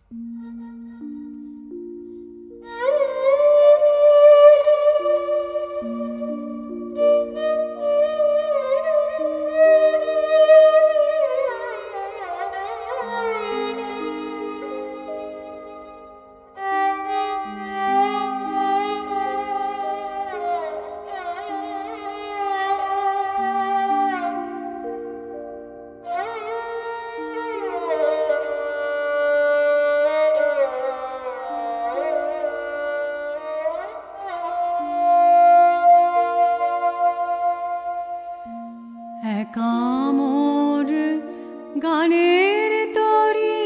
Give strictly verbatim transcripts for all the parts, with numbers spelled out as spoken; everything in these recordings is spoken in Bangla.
কামর গানের তরি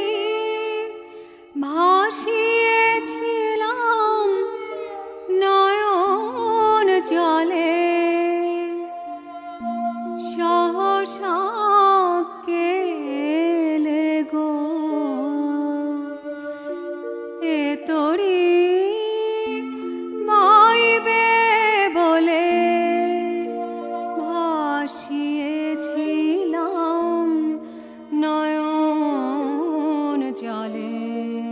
ভাসিয়েছিলাম নয়ন জলে সহসা কেলে গো এ তরি মাইবে বলে ভাসিয়েছিলাম নয়ন জলে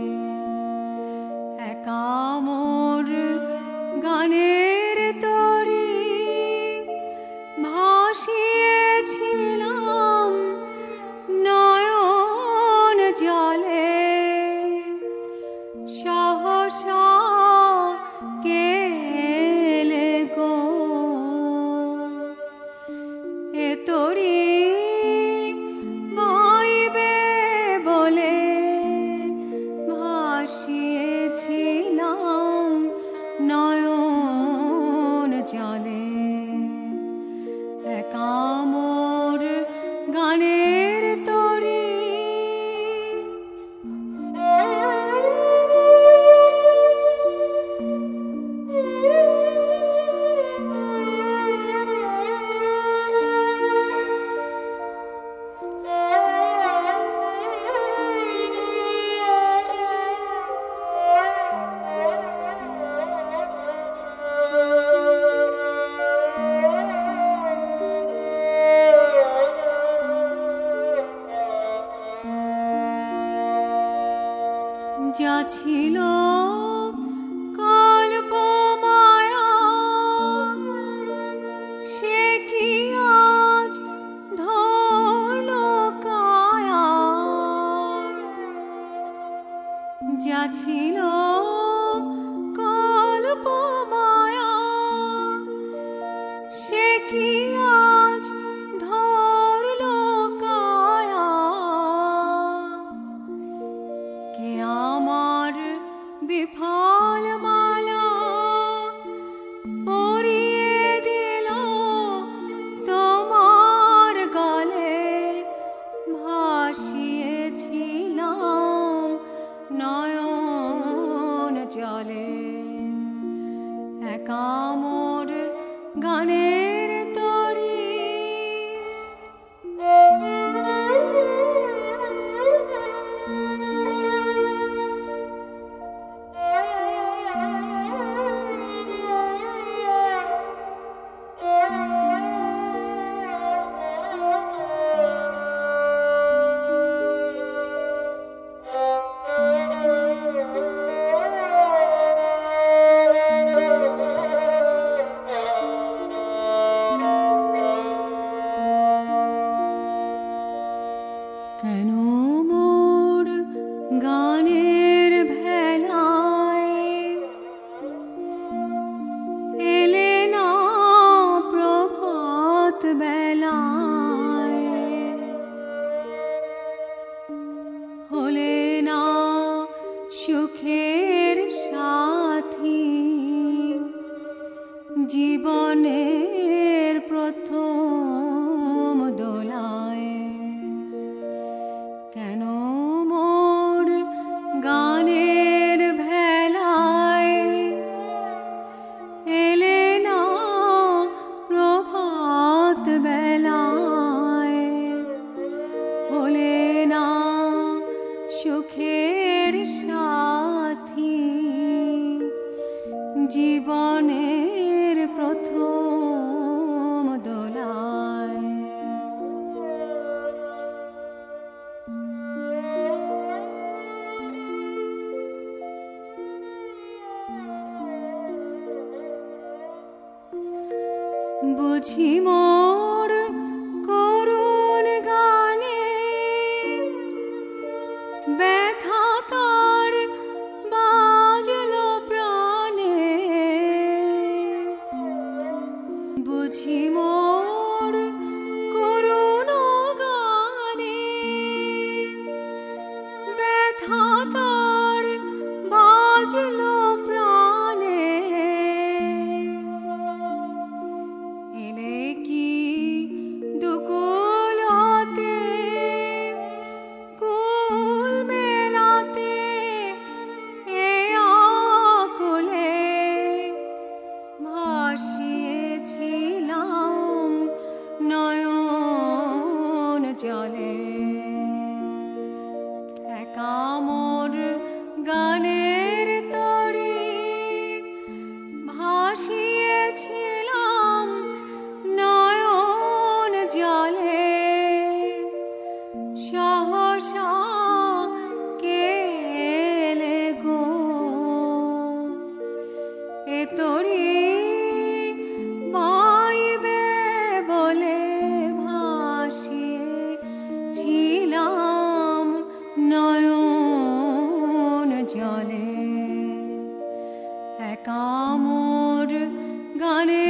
একামর গানের তরি ভাসিয়েছিলাম নয়ন জলে সহসা কেলে গো এ তরি মাইবে বলে ভাসিয়েছিলাম নয়ন জলে একামর গানের তরি যা ছিল কল্প মায়া সে কি আজ ধরল কায়া যা ছিল কল্প মায়া সে কি আজ ধরল কায়া কে আমার বিফল মালা পরিয়ে দিল তোমার গলে ভাসিয়েছিলাম নয়ন জলে একামর গানের তরি কেন মোর গানের ভেলায় এলে না প্রভাত বেলায় হলে না সুখের সাথী জীবনের প্রথম দোলায় কেন মোর গানের ভেলায় এলে না প্রভাত বেলায় হলে না সুখের সাথী জীবনের প্রথম দোলায় বুঝি মোর করুণ গানে ব্যথা তার বাজল প্রাণে, বুঝি মোর করুণ গানে ব্যথা তার বাজল প্রাণে। এলে কি দুকুল হতে কুল মেলাতে এ আকুলে ভাসিয়েছিলাম নয়ন জলে। একা মোর গানের তরি ভাসিয়েছিলাম নয়ন জলে। সহসা কে এলে গো এ তরি বাইবে বলে ভাসিয়েছিলাম নয়ন জলে। একা মোর গানে